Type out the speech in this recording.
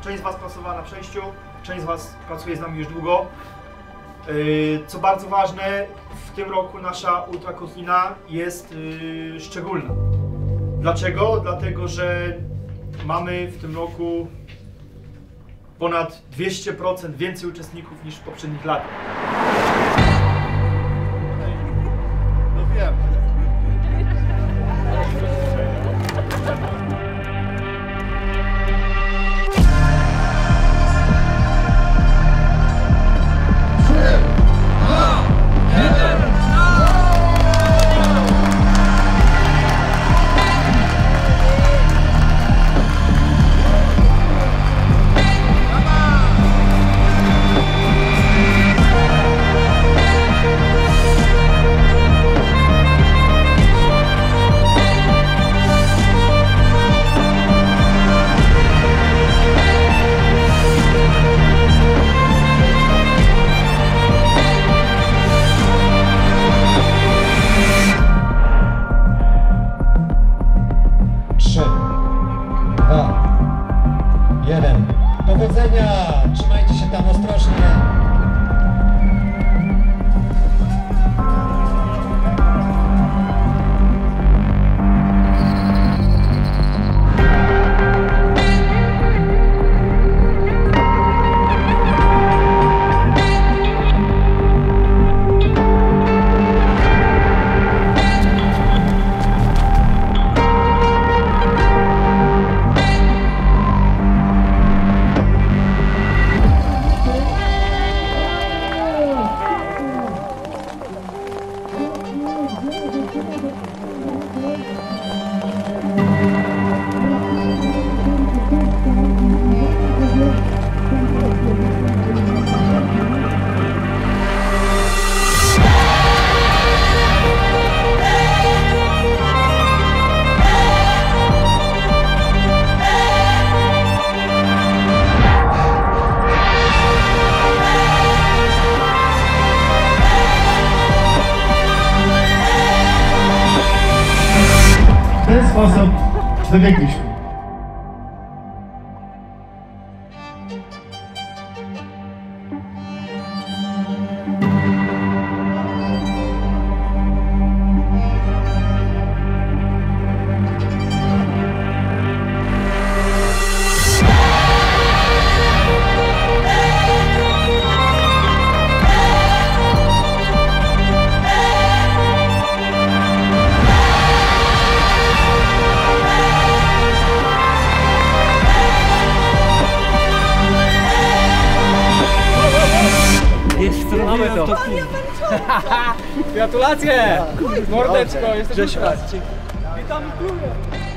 Część z Was pracowała na przejściu, część z Was pracuje z nami już długo. Co bardzo ważne, w tym roku nasza ultrakotlina jest szczególna. Dlaczego? Dlatego, że mamy w tym roku ponad 200% więcej uczestników niż w poprzednich latach. No wiem. Powodzenia! Trzymajcie się tam ostrożnie. W ten sposób dobiegliśmy. Mamy to! Gratulacje! Mordeczko, jesteśmy w Witamy w klubie!